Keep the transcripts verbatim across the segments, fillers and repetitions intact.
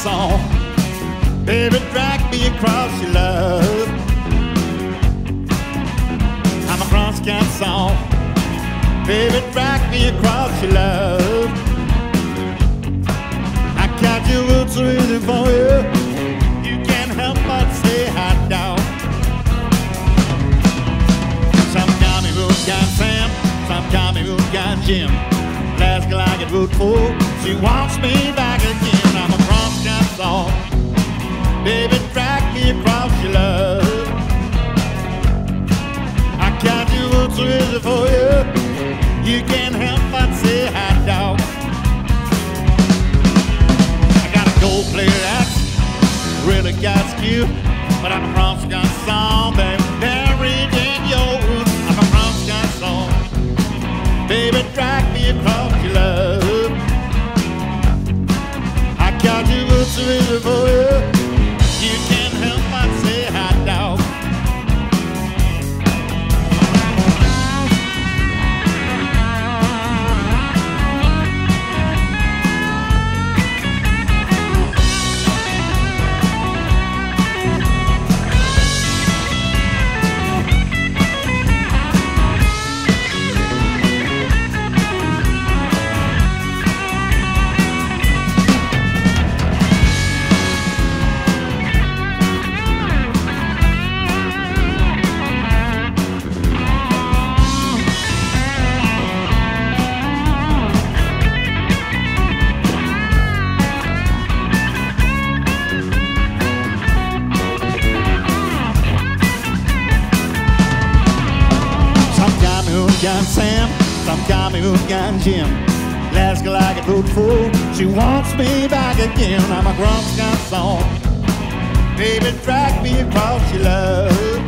Saw. Baby, drag me across your love. I'm a Crosscut Saw. Baby, drag me across your love. I got your roots ready for you. You can't help but say hot dog. Some call me Root Gun Sam, some call me Root Gun Jim. Last girl I get root for, she wants me back again. I'm a Crosscut Saw. Baby, drag me across your love. I got your roots ready for you. You can't help but say hot dog. I got a gold-plated axe, really got skew, but I'm a Crosscut Saw, baby, buried in your roots. I'm a Crosscut Saw. Baby, drag me across your love. I got your roots ready for you. You can't help but say hot dog. Gun Sam, some call me Root Gun Jim. Last girl I get root for, she wants me back again. I'm a Crosscut Saw. Baby, drag me across your love.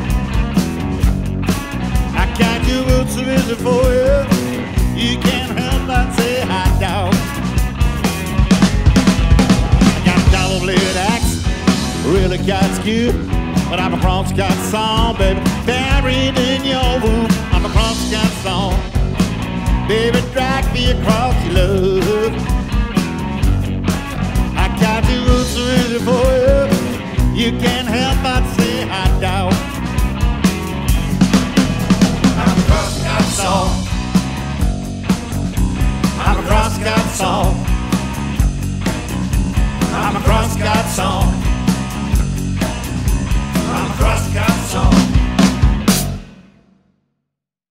I got your roots ready for you. You can't help but say hot dog. I got a double-bladed axe, really got skew, but I'm a Crosscut Saw, baby, buried in your womb. I'm a Crosscut Saw. Baby, drag me across your love. I got your roots ready for you. You can't help but say hot dog.